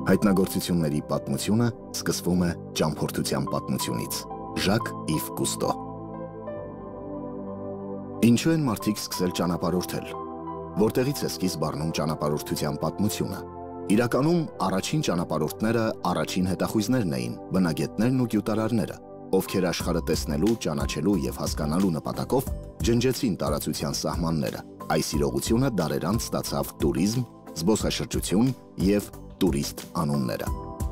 Հայտնագործությունների պատմությունը սկսվում է ճամփորդության պատմությունից։ Ժակ Իվ Կուստո։ Ինչու են մարդիկ սկսել ճանապարհորդել։ Որտեղից է սկիզբ առնում ճանապարհորդության պատմությունը։ Իրականում առաջին ճանապարհորդները առաջին հետախույզներն էին, բնագետներն ու գյուտարարները, ովքեր աշխարհը տեսնելու, ճանաչելու եւ հասկանալու նպատակով ջնջեցին տարածության սահմանները։ Այս իրողությունը դարեր անց ստացավ տուրիզմ, զբոսաշրջություն եւ տուրիստ անունները։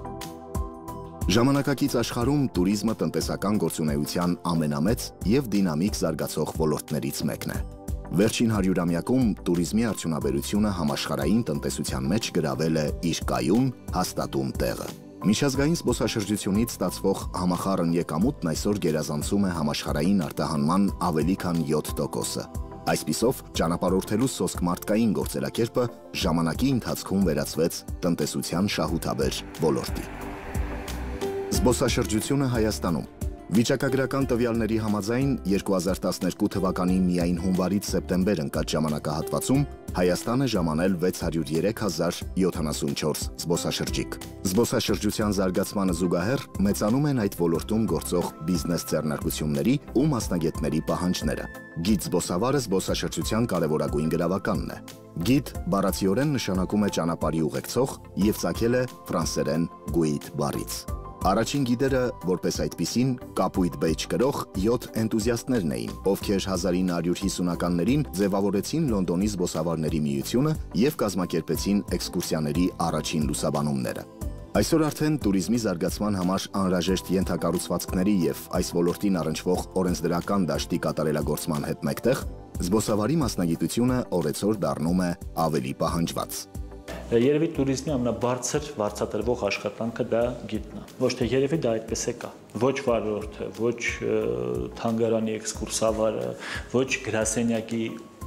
Ժամանակակից աշխարհում տուրիզմը տնտեսական գործունեության ամենամեծ եւ դինամիկ զարգացող ոլորտներից մեկն է։ Վերջին 100-ամյակում տուրիզմի արդյունաբերությունը համաշխարհային տնտեսության մեջ գրավել է իր կայուն, հաստատուն տեղը։ Միջազգային զբոսաշրջությունից ստացվող համախառն եկամուտն այսօր գերազանցում է համաշխարհային արտահանման ավելի քան 7%-ը։ Այսպիսով, ճանապարհորդելու սոսկ մարդկային գործելակերպը ժամանակի ընթացքում վերածվեց տնտեսության շահութաբեր ոլորտի։ Զբոսաշրջությունը Հայաստանում։ Վիճակագրական տվյալների համաձայն 2012 թվականի միայն հունվարից սեպտեմբեր ընկած ժամանակահատվածում Հայաստան է ժամանել 603,074 զբոսաշրջիկ։ Զբոսաշրջության զարգացմանը զուգահեռ մեծանում են այդ ոլորտում գործող բիզնես ձեռնարկությունների ու մասնագետների պահանջները։ Գիդ զբոսավարը զբոսաշրջության կարևորագույն գրավականն է։ Գիդ բառացիորեն նշանակում է ճանապարհի ուղեկցող եւ ծագել է ֆրանսերեն գուիդ բառից։ Առաջին գիդերը, որպես այդպիսին, կապույտ բեյջ կրող 7 էնտուզիաստներն էին, ովքեր 1950-ականներին ձևավորեցին Լոնդոնի զբոսավարների միությունը եւ կազմակերպեցին էքսկուրսիաների առաջին լուսաբանումները։ Այսօր արդեն տուրիզմի զարգացման համար անհրաժեշտ ենթակառուցվածքների եւ այս ոլորտին առնչվող օրենսդրական դաշտի կատարելագործման հետ մեկտեղ զբոսավարի մասնագիտությունը օրեցօր դառնում է ավելի պահանջված։ Երևի տուրիզմի ամենաբարձր վարձատրվող աշխատանքը դա գիդն է։ Ոչ թե երևի դա այդպես է կա։ Ոչ վարորդը, ոչ թանգարանի էքսկուրսավարը, ոչ գրասենյակի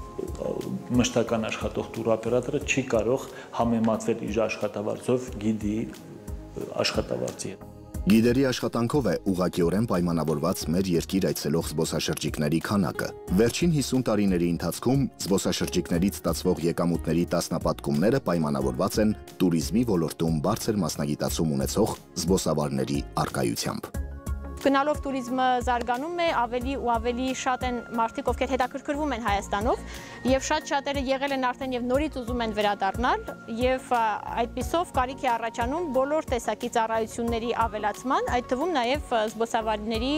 մշտական աշխատող տուրօպերատորը չի կարող համեմատվել իր աշխատավարձով գիդի աշխատավարձի հետ։ Գիդերի աշխատանքով է ուղղակիորեն պայմանավորված մեր երկիր այցելող զբոսաշրջիկների քանակը։ Վերջին 50 տարիների ընթացքում զբոսաշրջիկներից ստացվող եկամուտների տասնապատկումները պայմանավորված են տուրիզմի ոլորտում բարձր մասնագիտացում ունեցող զբոսավարների առկայությամբ։ Գնալով տուրիզմը զարգանում է, ավելի ու ավելի շատ են մարդիկ, ովքեր հետաքրքրվում են Հայաստանով, եւ շատ-շատերը եղել են արդեն եւ նորից ուզում են վերադառնալ, եւ այդպիսով կարիք է առաջանում բոլոր տեսակի ծառայությունների ավելացման, այդ թվում նաեւ զբոսավարների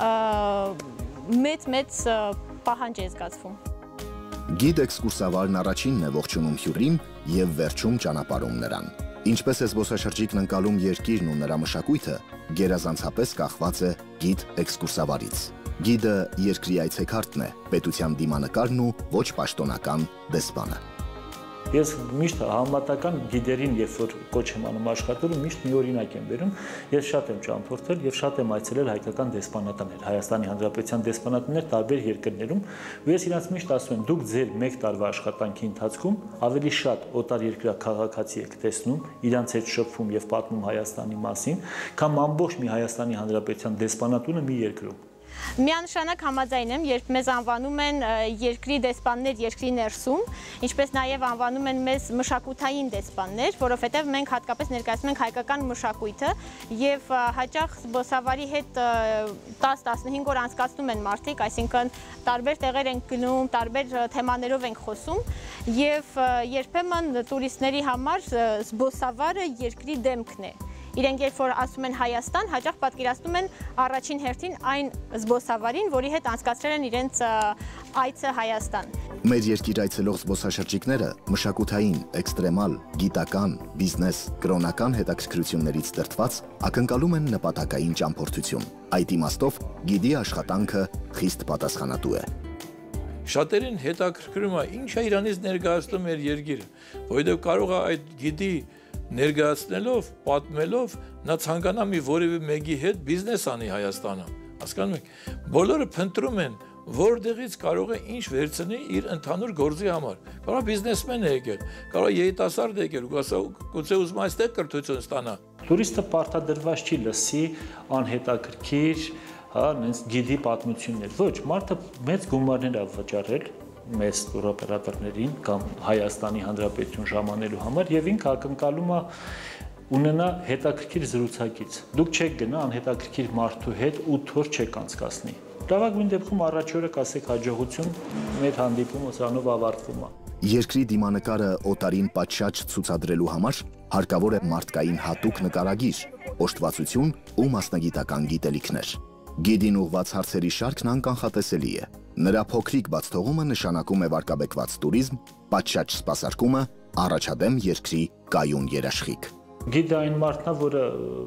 մեծ պահանջ է զգացվում։ Գիդ էքսկուրսավարն առաջինն է ողջունում հյուրին եւ վերջում ճանապարհում նրան։ Ինչպես է զբոսաշրջիկն ընկալում երկիրն ու նրա մշակույթը, գերազանցապես կախված է գիդ էքսկուրսավարից։ Գիդը երկրի այցեքարտն է, պետության դիմանկարն ու ոչ պաշտոնական դեսպանը։ Ես միշտ համատական գիդերին, երբ որ կոչ եմ անում աշխատելու, միշտ մի օրինակ եմ բերում։ Ես շատ եմ ճամփորդել եւ շատ եմ այցելել հայկական դեսպանատներ, Հայաստանի Հանրապետության դեսպանատներ տարբեր երկրներում, ու ես իրենց միշտ ասում եմ, դուք ձեր մեկ տարվա աշխատանքի ընթացքում ավելի շատ օտար երկրյա քաղաքացի եք տեսնում, իրանց հետ շփվում եւ պատմում Հայաստանի մասին, քան ամբողջ մի Հայաստանի Հանրապետության դեսպանատունը մի երկրում։ Միանշանակ համաձայն եմ, երբ մեզ անվանում են երկրի դեսպաններ երկրի ներսում, ինչպես նաև անվանում են մեզ մշակութային դեսպաններ, որովհետև մենք հատկապես ներկայացնում ենք հայկական մշակույթը եւ հաճախ զբոսավարի հետ 10-15 օր անցկացնում են մարդիկ, այսինքն տարբեր տեղեր են գնում, տարբեր թեմաներով ենք խոսում եւ երբեմն տուրիստների համար զբոսավարը երկրի դեմքն է։ Իրենք երբ որ ասում են Հայաստան, հաճախ պատկերացնում են առաջին հերթին այն զբոսավարին, որի հետ անցկացրել են իրենց այցը Հայաստան։ Մեր երկիր այցելող զբոսաշրջիկները մշակութային, էքստրեմալ, գիտական, բիզնես, կրոնական հետաքրքրություններից դրդված ակնկալում են նպատակային ճամփորդություն։ Այդ իմաստով գիդի աշխատանքը խիստ պատասխանատու է։ Շատերին հետաքրքրում է ինչ է իրանից ներկայացնում մեր երկիրը, որովհետև կարող է այդ գիդի ներկայացնելով, պատմելով, նա ցանկանա մի որևէ մեկի հետ բիզնես անի Հայաստանում։ Հասկանում եք, բոլորը փնտրում են, որտեղից կարող է ինչ վերցնի իր ընդհանուր գործի համար։ Կարող է բիզնեսմեն է եկել, կարող է երիտասարդ եկել, գուցե ուզում այստեղ կրթություն ստանա։ Տուրիստը պարտադրված չի լսի անհետաքրքիր, նենց գիդի պատմություններ։ Ոչ, մարդը մեծ գումարներ է վճարել մեծ տուրօպերատորներին կամ Հայաստանի Հանրապետություն ժամանելու համար եւ ինքը ակնկալում է ունենա հետաքրքիր զրուցակից։ Դուք չեք գնա անհետաքրքիր մարդու հետ 8 օր չեք անցկացնի։ Լավագույն դեպքում առաջ օրը կասեք հաջողություն, մեր հանդիպումը սրանով ավարտվում է։ Երկրի դիմանկարը օտարին պատշաճ ցուցադրելու համար հարկավոր է մարդկային հատուկ նկարագիր, օժտվածություն ու մասնագիտական գիտելիքներ։ Գիդին ուղված հարցերի շարքն անկանխատեսելի է։ Նրա փոքրիկ բաց թողումը նշանակում է վարկաբեկված տուրիզմ, պատշաճ սպասարկումը, առաջադեմ երկրի կայուն երաշխիք։ Գիդը այն մարդն է, որը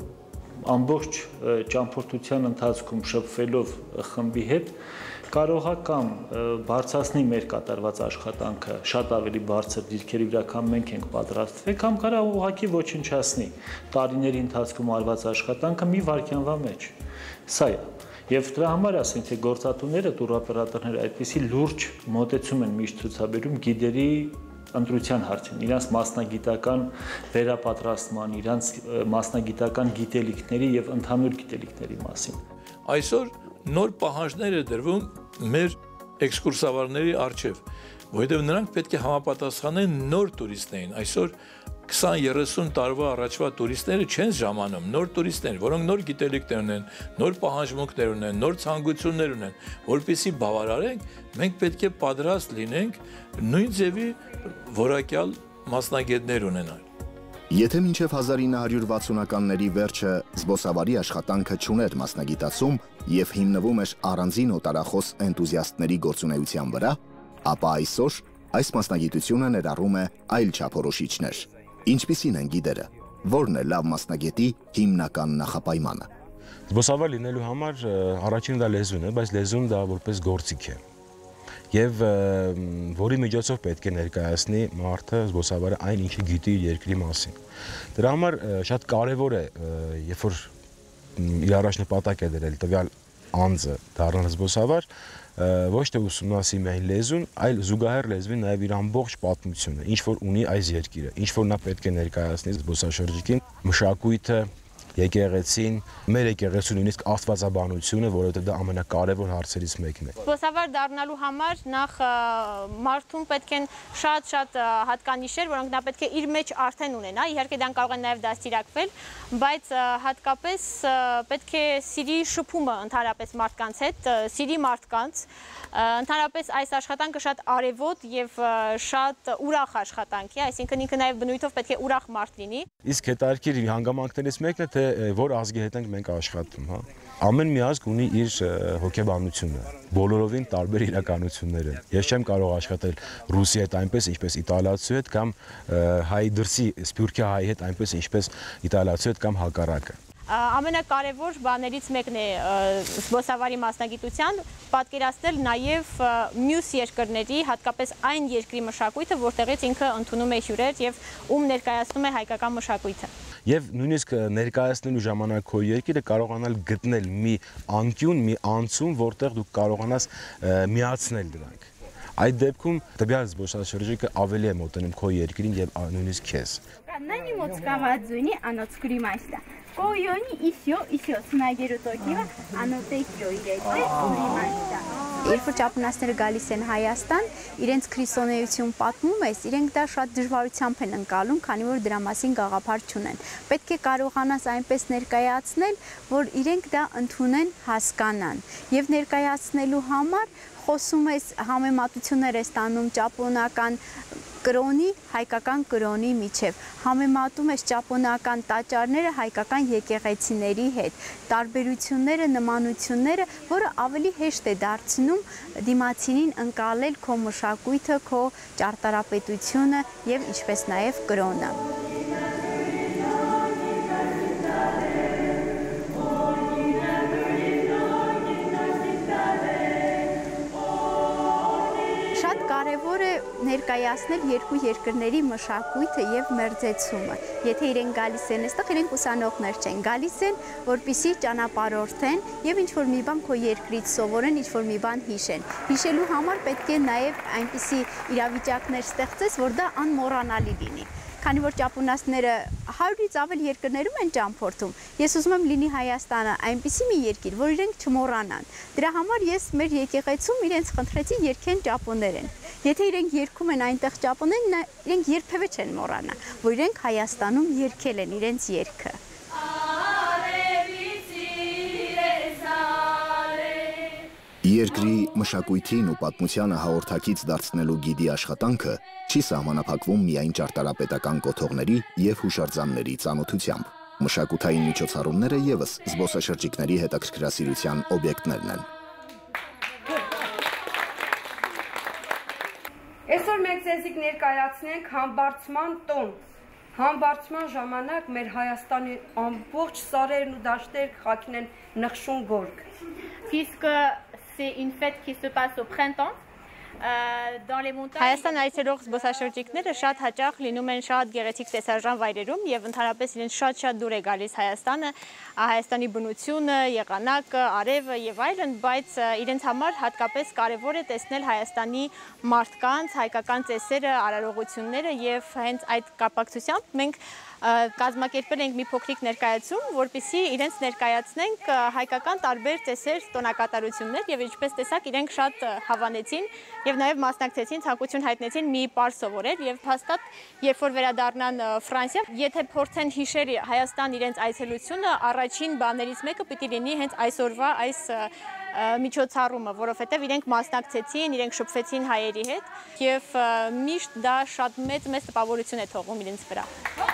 ամբողջ ճամփորդության ընթացքում շփվելով խմբի հետ կարող է կամ բարձրացնի մեր կատարված աշխատանքը շատ ավելի բարձր դիրքերի վրա, քան մենք ենք պատրաստվել, կամ կարող է ուղղակի ոչնչացնի տարիների ընթացքում արված աշխատանքը մի վայրկյանվա մեջ։ Սա է։ Եվ դրա համար ասենք թե գործատուները, տուրօպերատորները այդպիսի լուրջ մոտեցում են միշտ ցուցաբերում գիդերի ընտրության հարցին, իրանց մասնագիտական վերապատրաստման, իրանց մասնագիտական գիտելիքների եւ ընդհանուր գիտելիքների մասին։ Այսօր նոր պահանջներ է դրվում մեր էքսկուրսավարների առջև, որովհետև նրանք պետք է համապատասխանեն նոր տուրիստներին։ Այսօր 20-30 տարվա առաջվա տուրիստները չեն ժամանում, նոր տուրիստներ, որոնք նոր գիտելիքներ ունեն, նոր պահանջմունքներ ունեն, նոր ցանկություններ ունեն, որպեսզի բավարարենք, մենք պետք է պատրաստ լինենք նույն ձևի որակյալ մասնագետներ ունենալ։ Եթե մինչև 1960-ականների վերջը զբոսավարի աշխատանքը չուներ մասնագիտացում եւ հիմնվում էր առանձին օտարախոս էնտուզիաստների գործունեության վրա, ապա այսօր այս մասնագիտությունը ներառում է այլ չափորոշիչներ։ Ինչպիսին են գիդերը, որն է լավ մասնագետի հիմնական նախապայմանը։ Զբոսավար լինելու համար առաջին դա լեզուն է, բայց լեզուն դա որպես գործիք է։ Եվ որի միջոցով պետք է ներկայացնի մարդը զբոսավարը այն ինչը գիտի իր երկրի մասին։ Դրա համար շատ կարևոր է, երբ որ իր առաջ նպատակ է դրել տվյալ անձը դառնալ զբոսավար, ոչ թե ուսումնասիրի միայն լեզուն, այլ զուգահեռ լեզվին նաև իր ամբողջ պատմությունը, ինչ որ ունի այս երկիրը, ինչ որ նա պետք է ներկայացնի զբոսաշրջիկին, մշակույթը, եկեղեցին, մեր եկեղեցու նույնիսկ աստվածաբանությունը, որովհետև դա ամենակարևոր հարցերից մեկն է։ Զբոսավար դառնալու համար նախ մարդուն պետք են շատ հատկանիշեր, որոնք նա պետք է իր մեջ արդեն ունենա, իհարկե դրան կարող են նաև դաստիարակվել, բայց հատկապես պետք է սիրի շփումը ընդհանրապես մարդկանց հետ, սիրի մարդկանց, ընդհանրապես այս աշխատանքը շատ արևոտ եւ շատ ուրախ աշխատանք է, այսինքն ինքը նաև բնույթով պետք է ուրախ մարդ լինի։ Իսկ հետաքրքիր հանգամանքներից մեկն է, թե որ ազգի հետ ենք մենք աշխատում, հա։ Ամեն մի ազգ ունի իր հոգեբանությունը, բոլորովին տարբեր իրականություններ են։ Ես չեմ կարող աշխատել ռուսի հետ այնպես, ինչպես իտալացու հետ, կամ հայ դրսի սփյուռքի հայ հետ այնպես, ինչպես իտալացու հետ կամ հակառակը։ Ամենակարևոր բաներից մեկն է զբոսավարի մասնագիտության պատկերացնել նաև մյուս երկրների, հատկապես այն երկրի մշակույթը, որտեղից ինքը ընդունում է հյուրեր եւ ում ներկայացնում է հայկական մշակույթը։ Եվ նույնիսկ ներկայացնելու ժամանակ քո երկիրը կարողանալ գտնել մի անկյուն, մի անցում, որտեղ դու կարողանաս միացնել դրանք։ Այդ դեպքում տվյալ զբոսաշրջիկը ավելի է մոտենում քո երկրին եւ նույնիսկ քեզ։ Они вот скавадзуни, оно скримайста. Койони исё, снайгерутокива, оно текё իրեթե ուրիմայստա։ Երբ որ ճապոնացիները գալիս են Հայաստան, իրենց քրիստոնեություն պատմում ես, իրենք դա շատ դժվարությամբ են ընկալում, քանի որ դրա մասին գաղափար չունեն։ Պետք է կարողանաս այնպես ներկայացնել, որ իրենք դա ընդունեն, հասկանան։ Եվ ներկայացնելու համար խոսում ես համեմատություններ ես տանում ճապոնական կրոնի, հայկական կրոնի միջև, համեմատում ես ճապոնական տաճարները հայկական եկեղեցիների հետ, տարբերությունները, նմանությունները, որը ավելի հեշտ է դարձնում դիմացինին ընկալել քո մշակույթը, քո ճարտարապետությունը եւ ինչպես նաեւ կրոնը։ Կարևոր է ներկայացնել երկու երկրների մշակույթը եւ մերձեցումը։ Եթե իրենք գալիս են այստեղ, իրենք ուսանողներ չեն, գալիս են, որպեսզի ճանապարհորդեն եւ ինչ-որ մի բան քո երկրից սովորեն, ինչ-որ մի բան հիշեն։ Հիշելու համար պետք է նաեւ այնպիսի իրավիճակներ ստեղծես, որ դա անմոռանալի լինի։ քանի որ ճապոնացիները 100-ից ավել երկրներում են ճամփորդում, ես ուզում եմ լինի Հայաստանը այնպիսի մի երկիր, որ իրենք չմոռանան։ Դրա համար ես մեր եկեղեցում իրենց խնդրեցի երգեն ճապոներեն։ Եթե իրենք երգում են այնտեղ ճապոներեն, իրենք երբևէ չեն մոռանա, որ իրենք Հայաստանում երգել են իրենց երգը։ Երկրի մշակույթին ու պատմությանը հաղորդակից դարձնելու գիդի աշխատանքը չի սահմանափակվում միայն ճարտարապետական կոթողների և հուշարձանների ծանոթությամբ։ Մշակութային միջոցառումները ևս զբոսաշրջիկների հետաքրքրասիրության օբյեկտներն են։ Այսօր մենք ձեզ ներկայացնենք համբարձման տոն։ Համբարձման ժամանակ մեր Հայաստանի ամբողջ սարերն ու դաշտեր խաչին են նխշուն գորգ։ Puisque c'est une fête qui se passe au printemps. Հայաստան այցելող զբոսաշրջիկները շատ հաճախ լինում են շատ գեղեցիկ տեսարժան վայրերում եւ ընդհանրապես իրենց շատ դուր է գալիս Հայաստանը, Հայաստանի բնությունը, եղանակը, արևը եւ այլն, բայց իրենց համար հատկապես կարեւոր է տեսնել Հայաստանի մարդկանց, հայկական ծեսերը, արարողությունները եւ հենց այդ կապակցությամբ մենք կազմակերպել ենք մի փոքրիկ ներկայացում, որպեսզի իրենց ներկայացնենք հայկական տարբեր ծեսեր, տոնակատարություններ եւ ինչպես տեսակ իրենք շատ հավանեցին եւ նաեւ մասնակցեցին, ցանկություն հայտնեցին մի պար սովորել եւ հաստատ երբ որ վերադառնան Ֆրանսիա, եթե փորձեն հիշել Հայաստան իրենց այցելությունը, առաջին բաներից մեկը պիտի լինի հենց այսօրվա այս միջոցառումը, որովհետև իրենք մասնակցեցին, իրենք շփվեցին հայերի հետ եւ միշտ դա շատ մեծ տպավորություն է թողում իրենց վրա։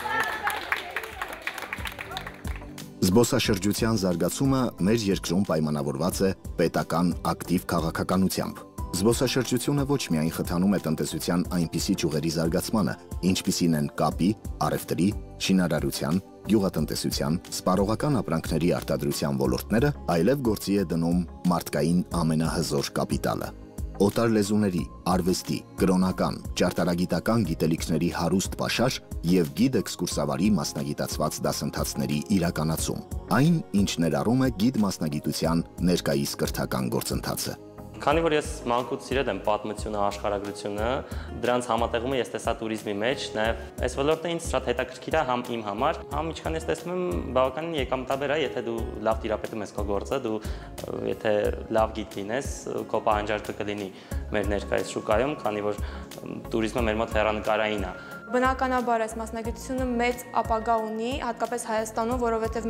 Զբոսաշրջության զարգացումը մեր երկրում պայմանավորված է պետական ակտիվ քաղաքականությամբ։ Զբոսաշրջությունը ոչ միայն խթանում է տնտեսության այնպիսի ճյուղերի զարգացմանը, ինչպիսին են կապի, առևտրի, շինարարության, գյուղատնտեսության, սպառողական ապրանքների արտադրության ոլորտները, այլև գործի է դնում մարդկային ամենահզոր կապիտալը։ Օտար լեզուների, արվեստի, կրոնական, ճարտարագիտական գիտելիքների հարուստ պաշար և գիդ էքսկուրսավարի մասնագիտացված դասընթացների իրականացում։ Այն, ինչ ներառում է գիդ մասնագիտության ներկայիս կրթական գործընթացը։ Քանի որ ես մանկուց սիրել եմ պատմությունը, աշխարհագրությունը, դրանց համատեղումը ես տեսա туриզմի մեջ, նաև այս ոլորտը ինձ շատ հետաքրքիր է համ իմ համար, համ ինչքան ես տեսնում եմ բավականին եկամտաբեր է, եթե դու լավ տիրապետում ես քո գործը, դու եթե լավ գիդ լինես, քո պահանջարկը կլինի մեր ներկայիս շուկայում, քանի որ туриզմը մեր մոտ հեռանկարային է։ Բնականաբար այս մասնագիտությունը մեծ ապագա ունի, հատկապես Հայաստանում, որովհետև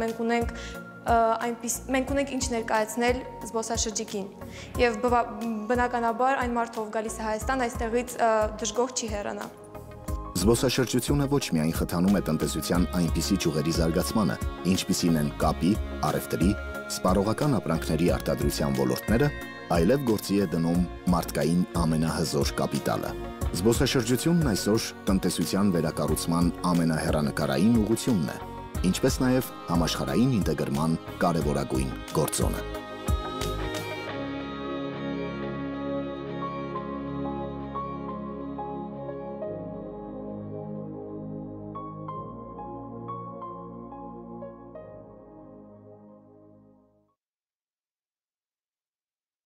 մենք ունենք ինչ ներկայացնել զբոսաշրջիկին եւ բնականաբար այն մարդը, ով գալիս է Հայաստան, այստեղից դժգոհ չի հեռանա։ Զբոսաշրջությունը ոչ միայն խթանում է տնտեսության այնպիսի ճյուղերի զարգացմանը, ինչպիսին են կապի, առևտրի, սպառողական ապրանքների արտադրության ոլորտները, այլև գործի է դնում մարդկային ամենահզոր կապիտալը։ Զբոսաշրջությունն այսօր տնտեսության վերակառուցման ամենահեռանկարային ուղղությունն է, ինչպես նաև համաշխարհային ինտեգրման կարևորագույն գործոնը։